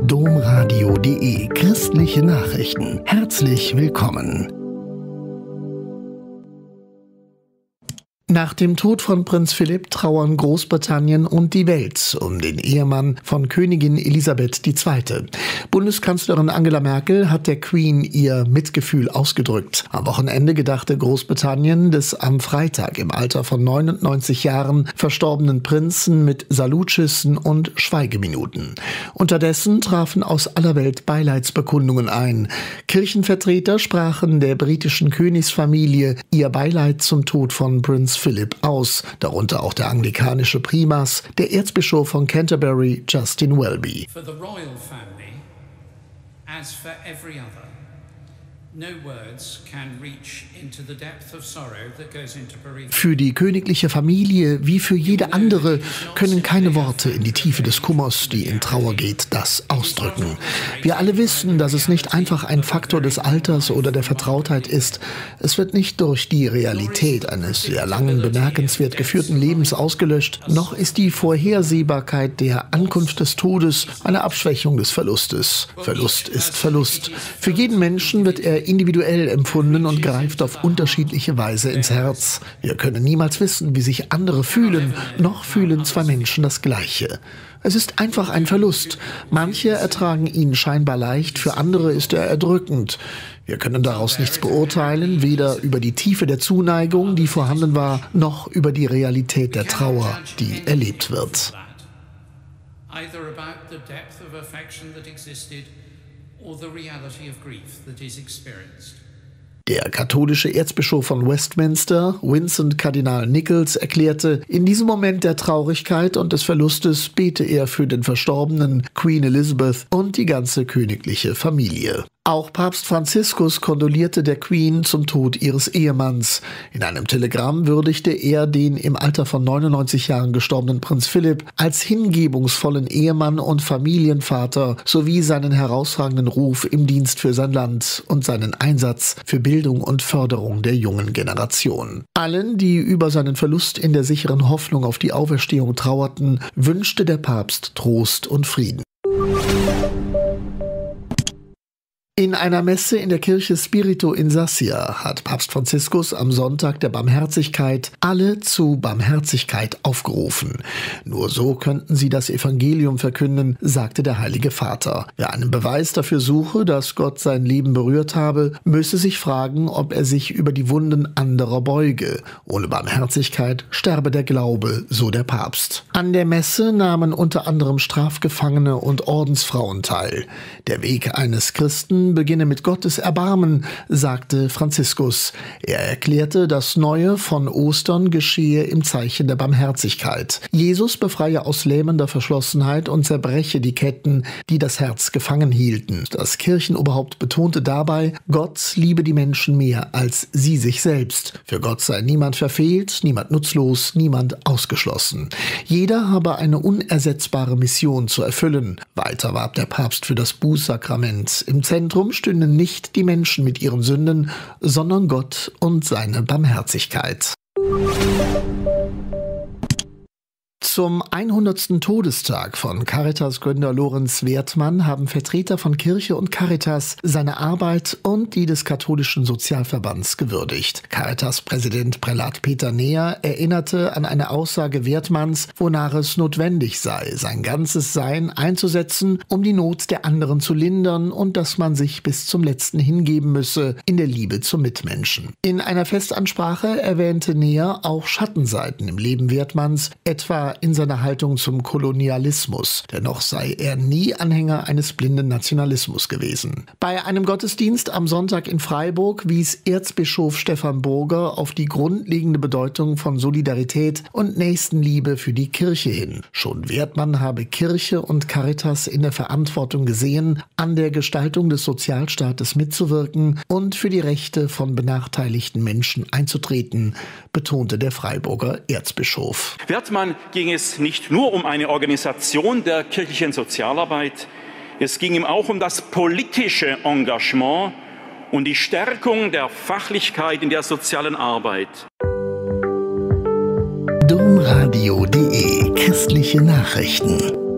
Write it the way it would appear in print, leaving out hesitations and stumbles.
Domradio.de Christliche Nachrichten. Herzlich willkommen. Nach dem Tod von Prinz Philipp trauern Großbritannien und die Welt um den Ehemann von Königin Elisabeth II. Bundeskanzlerin Angela Merkel hat der Queen ihr Mitgefühl ausgedrückt. Am Wochenende gedachte Großbritannien des am Freitag im Alter von 99 Jahren verstorbenen Prinzen mit Salutschüssen und Schweigeminuten. Unterdessen trafen aus aller Welt Beileidsbekundungen ein. Kirchenvertreter sprachen der britischen Königsfamilie ihr Beileid zum Tod von Prinz Philipp aus, darunter auch der anglikanische Primas, der Erzbischof von Canterbury, Justin Welby. For the royal family, as for every other, no words can reach into the depth of sorrow that goes into bereavement. Für die königliche Familie wie für jede andere können keine Worte in die Tiefe des Kummers, die in Trauer geht, das ausdrücken. Wir alle wissen, dass es nicht einfach ein Faktor des Alters oder der Vertrautheit ist. Es wird nicht durch die Realität eines sehr langen, bemerkenswert geführten Lebens ausgelöscht, noch ist die Vorhersehbarkeit der Ankunft des Todes eine Abschwächung des Verlustes. Verlust ist Verlust. Für jeden Menschen wird er individuell empfunden und greift auf unterschiedliche Weise ins Herz. Wir können niemals wissen, wie sich andere fühlen, noch fühlen zwei Menschen das Gleiche. Es ist einfach ein Verlust. Manche ertragen ihn scheinbar leicht, für andere ist er erdrückend. Wir können daraus nichts beurteilen, weder über die Tiefe der Zuneigung, die vorhanden war, noch über die Realität der Trauer, die erlebt wird. Either about the depth of affection that existed or the reality of grief that is experienced. Der katholische Erzbischof von Westminster, Vincent Kardinal Nichols, erklärte, in diesem Moment der Traurigkeit und des Verlustes bete er für den Verstorbenen, Queen Elizabeth und die ganze königliche Familie. Auch Papst Franziskus kondolierte der Queen zum Tod ihres Ehemanns. In einem Telegramm würdigte er den im Alter von 99 Jahren gestorbenen Prinz Philipp als hingebungsvollen Ehemann und Familienvater sowie seinen herausragenden Ruf im Dienst für sein Land und seinen Einsatz für Bildung und Förderung der jungen Generation. Allen, die über seinen Verlust in der sicheren Hoffnung auf die Auferstehung trauerten, wünschte der Papst Trost und Frieden. In einer Messe in der Kirche Spirito in Sassia hat Papst Franziskus am Sonntag der Barmherzigkeit alle zu Barmherzigkeit aufgerufen. Nur so könnten sie das Evangelium verkünden, sagte der Heilige Vater. Wer einen Beweis dafür suche, dass Gott sein Leben berührt habe, müsse sich fragen, ob er sich über die Wunden anderer beuge. Ohne Barmherzigkeit sterbe der Glaube, so der Papst. An der Messe nahmen unter anderem Strafgefangene und Ordensfrauen teil. Der Weg eines Christen beginne mit Gottes Erbarmen, sagte Franziskus. Er erklärte, das Neue von Ostern geschehe im Zeichen der Barmherzigkeit. Jesus befreie aus lähmender Verschlossenheit und zerbreche die Ketten, die das Herz gefangen hielten. Das Kirchenoberhaupt betonte dabei, Gott liebe die Menschen mehr als sie sich selbst. Für Gott sei niemand verfehlt, niemand nutzlos, niemand ausgeschlossen. Jeder habe eine unersetzbare Mission zu erfüllen. Weiter warb der Papst für das Bußsakrament. Im Zentrum stünden nicht die Menschen mit ihren Sünden, sondern Gott und seine Barmherzigkeit. Zum 100. Todestag von Caritas-Gründer Lorenz Wertmann haben Vertreter von Kirche und Caritas seine Arbeit und die des katholischen Sozialverbands gewürdigt. Caritas-Präsident Prälat Peter Neher erinnerte an eine Aussage Wertmanns, wonach es notwendig sei, sein ganzes Sein einzusetzen, um die Not der anderen zu lindern und dass man sich bis zum Letzten hingeben müsse in der Liebe zum Mitmenschen. In einer Festansprache erwähnte Neher auch Schattenseiten im Leben Wertmanns, etwa in seiner Haltung zum Kolonialismus. Dennoch sei er nie Anhänger eines blinden Nationalismus gewesen. Bei einem Gottesdienst am Sonntag in Freiburg wies Erzbischof Stefan Burger auf die grundlegende Bedeutung von Solidarität und Nächstenliebe für die Kirche hin. Schon Wertmann habe Kirche und Caritas in der Verantwortung gesehen, an der Gestaltung des Sozialstaates mitzuwirken und für die Rechte von benachteiligten Menschen einzutreten, betonte der Freiburger Erzbischof. Wertmann ging es nicht nur um eine Organisation der kirchlichen Sozialarbeit, es ging ihm auch um das politische Engagement und die Stärkung der Fachlichkeit in der sozialen Arbeit. Domradio.de Christliche Nachrichten.